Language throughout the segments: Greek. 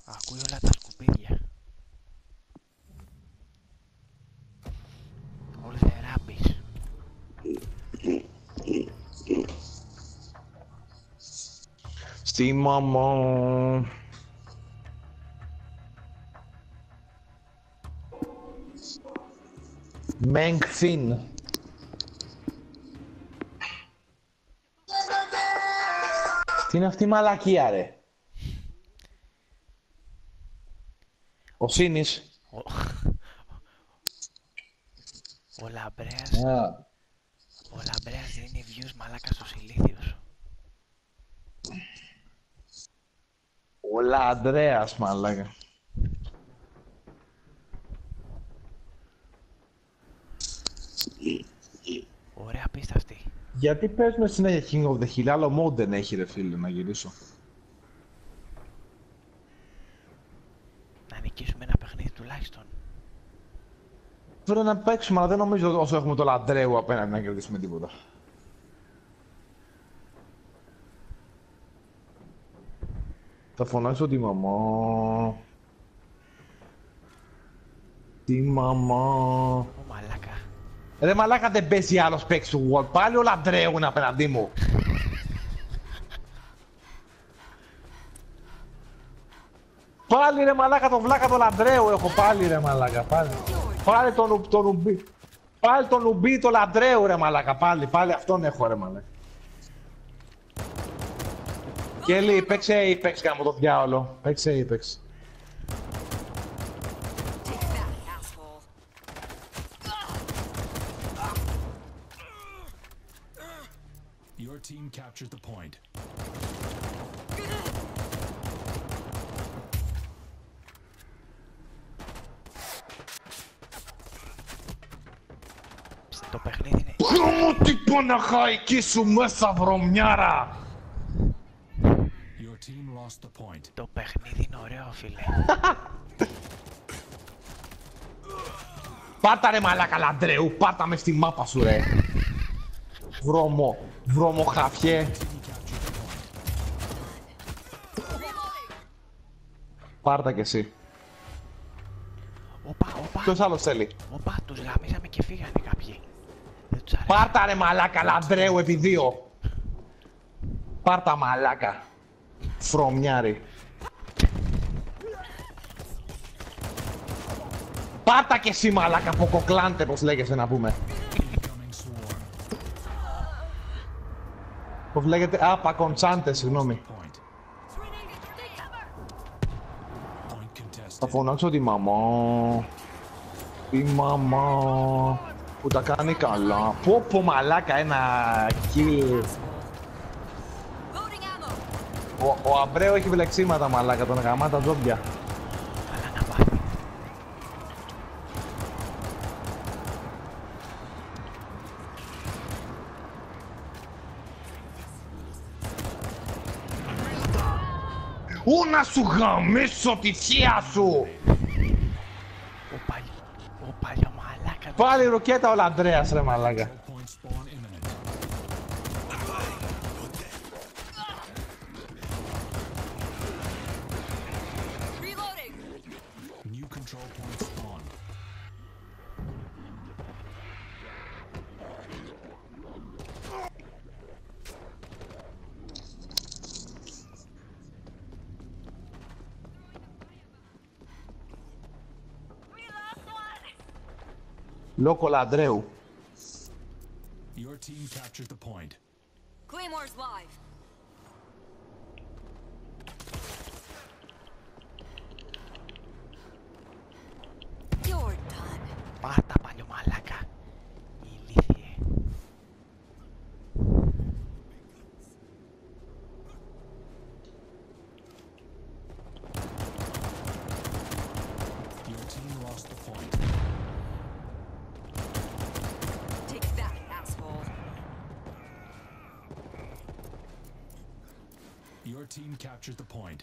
Ακούει όλα τα σκουπίδια. All the rubbish. Στη μαμά. Μέγκθιν. Τι είναι αυτή η μαλακία ρε. Ο Σίνης. Ο Λαμπρέας δίνει views μαλάκα στους ηλίθιους. Ο Λαντρέας μαλάκα. Ωραία πίσταστη. Γιατί παίζουμε συνέχεια King of the Hill, άλλο mode δεν έχει ρε φίλε να γυρίσω. Να νικήσουμε ένα παιχνίδι τουλάχιστον. Πρέπει να παίξουμε, αλλά δεν νομίζω όσο έχουμε το Λαντρέου απέναντι να κερδίσουμε τίποτα. Θα φωνάξω τη μαμά. Τη μαμά. Ω μαλάκα. Ρε μαλάκα δεν παίζει άλλος παίκτης του World. Πάλι ο Λαντρέου είναι απέναντί μου. Πάλι ρε μαλάκα τον βλάκα τον Λαντρέου έχω πάλι ρε μαλάκα. Πάλι τον ουμπί. Πάλι τον ουμπί τον Λαντρέου ρε μαλάκα. Πάλι αυτόν έχω ρε μαλάκα. Κέλλη, παίξε Apex γάμο το διάολο. Παίξε Apex. Your team captured the point. Το παιχνίδι είναι... Χρώμο την Παναχαϊκή σου μέσα βρωμιάρα! Your team lost the point. Το παιχνίδι είναι ωραίο φίλε. Πάτα ρε μαλάκα Λαντρέου, πάτα με στη μάπα σου ρε. Βρώμο χαφιέ. Πάρτα κι εσύ. Όπα. Ποιος άλλος θέλει. Όπα, τους γαμίσαμε και φύγανε κάποιοι. Δεν τους αρέσει. Πάρτα ρε μαλάκα Λαντρέου επί 2. Πάρτα μαλάκα. Φρωμιάρι. Πάρτα κι εσύ μαλάκα Ποκοκλάντε πως λέγεσαι να πούμε. Πώς λέγεται, Πακοντσάντε, συγγνώμη. Θα φωνάξω τη μαμά. Τη μαμά που τα κάνει καλά. Πω μαλάκα ένα kill. Ο Αμπρέο έχει βλεξίματα μαλάκα, τον γαμά τα ζόμπια. Αλλά να πάθει. Ού να σου γαμίσω τη θεία σου! Ο παλιό μαλάκα. Πάλι ροκέτα ο Λαντρέας ρε μαλάκα. Λόκο Λαντρέου. Your team captured the point. Claymore's live. You're done. Πάρτα παλιό μαλάκα. Ηλίθιε. Your team lost the point. Take that, asshole. Your team captured the point.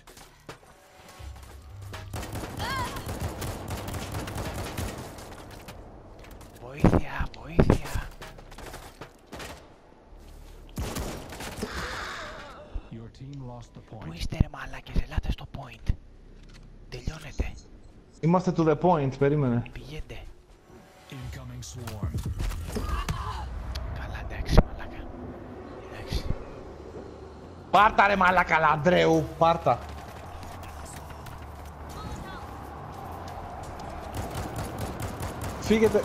Βοήθεια. Your team lost the Πού point. είστε ρε μαλάκες, ελάτε στο point. Είμαστε to the point, περίμενε. Πηγαίνετε. Incoming swarm. Καλά, εντάξει, μαλάκα. Εντάξει. Πάρτα ρε μαλάκα Λαντρέου, πάρτα. Φύγετε.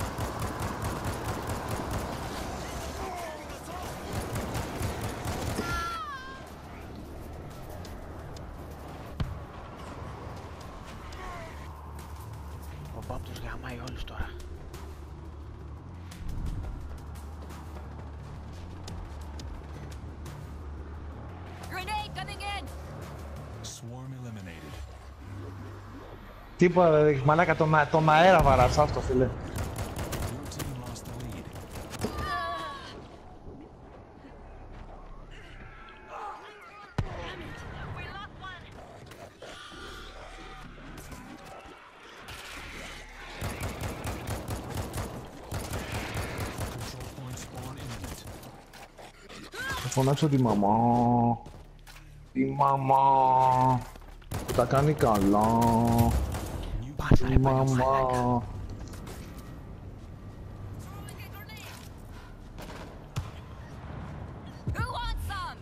Ο Μπαμ τους γαμάει όλους τώρα. Grenade coming in. Swarm eliminated. Τίποτα ρε μαλάκα, τον αέρα βαράς αυτό φίλε. Your team lost the lead. We lost one. Control point spawn imminent. Θα φωνάξω τη μαμά. Τη μαμά. Που τα κάνει καλά. Πάρτα Τη ρε παλιό μαλάκα. μαμά. Who wants some?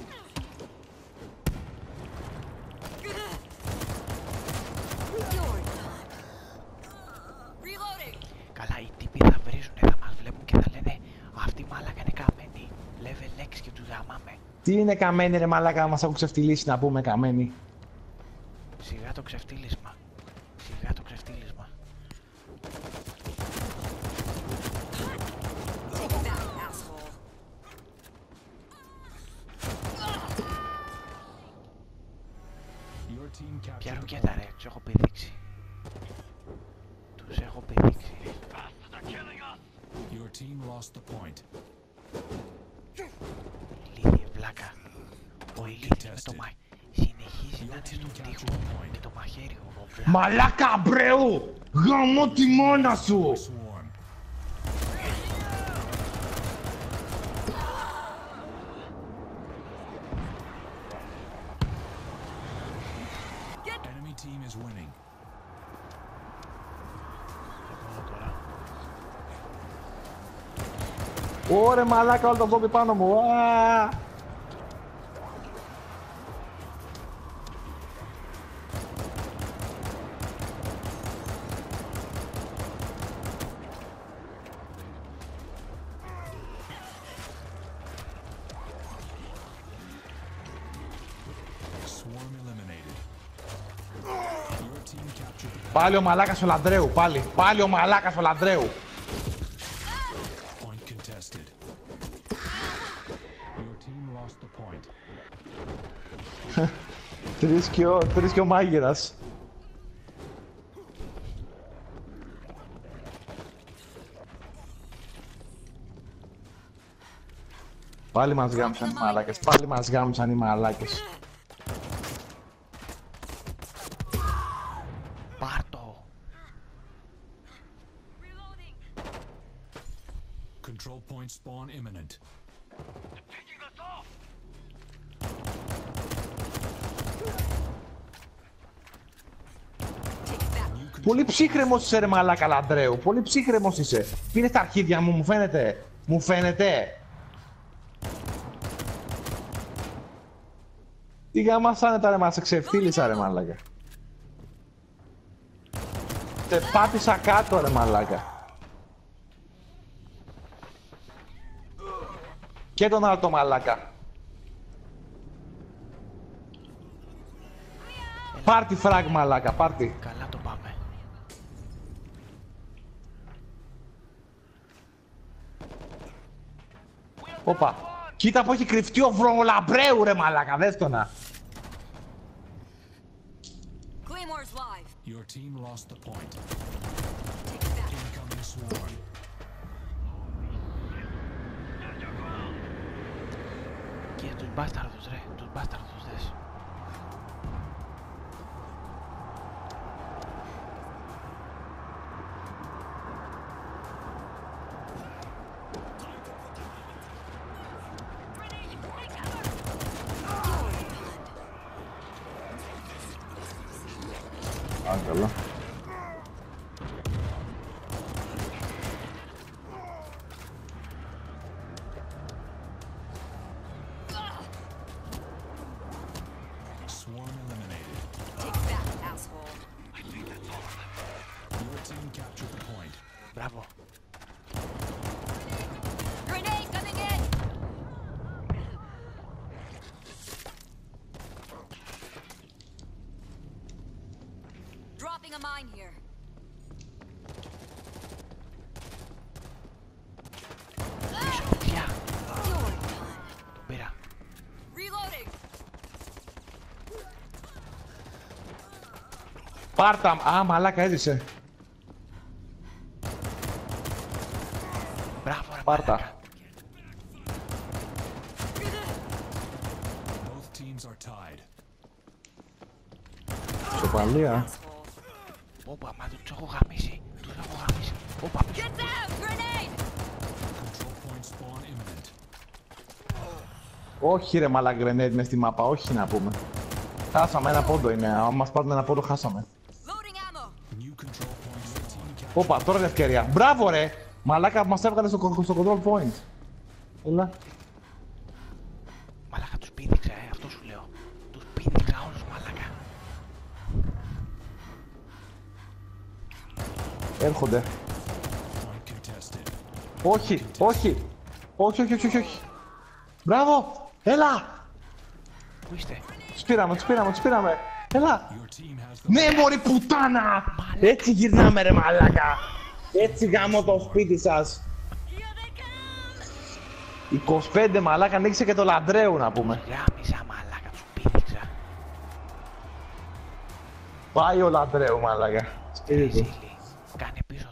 You're done. Reloading. Καλά, οι τύποι θα βρίζουνε, θα μας βλέπουν και θα λένε αυτή η μαλάκα είναι καμένη. Level 6 και τους γαμάμε. Τι είναι καμένη ρε μαλάκα, μας έχουν ξεφτυλίσει να πούμε καμένη. Σιγά το ξεφτύλισμα. Σιγά το ξεφτύλισμα. Take that, asshole. Your team Ποια captured the ρουκέτα ρε, point. τους έχω πηδήξει. Τους έχω πηδήξει. Your team lost the point. Ηλίθιε βλάκα. Ο ηλίθιος με το συνεχίζει να είναι στον τοίχο με το μαχαίρι ο βλάκα. Μαλάκα μπρεού! Γαμώ τη μόνα σου! Swarm. Enemy team is winning. Ωρε μαλάκα, όλο το δόμπι πάνω μου. Α! Swarm eliminated. Your team captured the Πάλι ο μαλάκας ο Λαντρέου, πάλι. Πάλι ο μαλάκας ο Λαντρέου. point contested. Your team lost the point. Τρεις και ο μάγειρας. Πάλι μας γάμψαν οι μαλάκες, πάλι μας γάμψαν οι μαλάκες. Πάρτο. Reloading. Control point spawn imminent. Take that. Πολύ ψύχρεμος είσαι ρε μαλάκα Λαντρέου, πολύ ψύχρεμος είσαι. Πήρε στα αρχίδια μου, μου φαίνεται. Μου φαίνεται. Τι γάμασανε τα ρε, μας εξεφτύλισα ρε μαλάκα. Τε πάτησα κάτω ρε μαλάκα. Και τον άλλο το μαλάκα. Πάρτι φράγ μαλάκα, πάρτι. Καλά το πάμε. Όπα. Κοίτα που έχει κρυφτεί ο Βρολαμπρέου ρε μαλάκα, δες το να. Claymore's live. Your team lost the point. Take that. Incoming swarm. Και τους μπάσταρδους ρε, τους μπάσταρδους δες. Α, καλά. Μπράβο. Grenade coming in. Dropping a mine here. Πίσω, παιδιά. You're done. Τον πήρα. Reloading. Πάρτα. Α, μαλάκα έδισε. Μπράβο ρε Πάρτα. μαλάκα. Both teams are tied. Σοπαλία. Όπα, μα τους έχω γαμίσει. Τους έχω γαμίσει. Όπα, πίσω. Get down. Grenade. Control point spawn imminent. Όχι ρε μαλάκα γκρενέιτ μες στη μάπα, όχι να πούμε. Χάσαμε ένα πόντο είναι, αν μας πάρουν ένα πόντο χάσαμε. Loading ammo. New control point. Your team captured. Όπα, τώρα είναι ευκαιρία. Μπράβο ρε! Μαλάκα μας έβγαλε στο control point. Έλα. Μαλάκα τους πήδηξα, αυτό σου λέω. Τους πήδηξα όλους, μαλάκα. Έρχονται. Point contested. Όχι, όχι. Όχι, όχι, όχι, όχι, όχι. Μπράβο! Έλα! Πού είστε? Τους πήραμε, τους πήραμε, τους πήραμε. Έλα! Your team has the Ναι μωρή πουτάνα! Έτσι γυρνάμε ρε μαλάκα! Έτσι γάμω το σπίτι σας. Here they come. 25 μαλάκα, ανοίξε και το λαντρέου να πούμε. Γάμισα, μαλάκα, τους πήδηξα. Πάει ο λαντρέου μαλάκα. Σπίτι του. Ζήλι, κάνε πίσω